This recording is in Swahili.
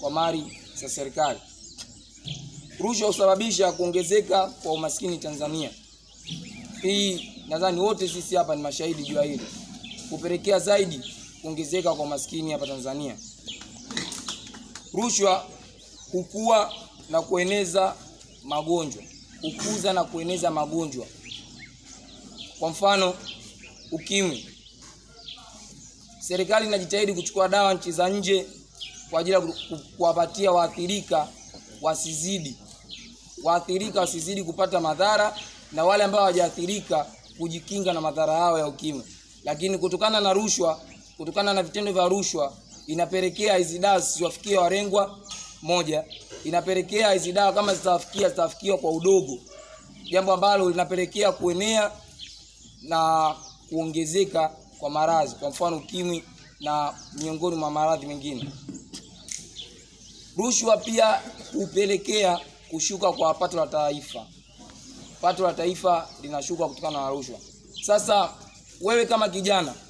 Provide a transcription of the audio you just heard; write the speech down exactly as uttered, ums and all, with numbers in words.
kwa mali za serikali. Rushwa husababisha kuongezeka kwa umaskini Tanzania. Hii nadhani wote sisi hapa ni mashahidi juu ya hili. Kupelekea zaidi kuongezeka kwa umaskini hapa Tanzania. Rushwa hukua na kueneza magonjwa, hukuza na kueneza magonjwa. Kwa mfano, ukimwi. Serikali inajitahidi kuchukua dawa nchi za nje kwa ajili ya kuwapatia waathirika wasizidi. Waathirika wasizidi kupata madhara, na wale ambao hawajaathirika kujikinga na madhara yao ya ukimwi. Lakini kutokana na rushwa, kutokana na vitendo vya rushwa, inapelekea hizi dawa zisiwafikie walengwa moja, inapelekea hizi dawa kama zitawafikia zitawafikia kwa udogo, jambo ambalo linapelekea kuenea na kuongezeka kwa maradhi, kwa mfano ukimwi na miongoni mwa maradhi mengine. Rushwa pia hupelekea kushuka kwa pato la taifa. Pato la taifa linashuka kutokana na rushwa. Sasa wewe kama kijana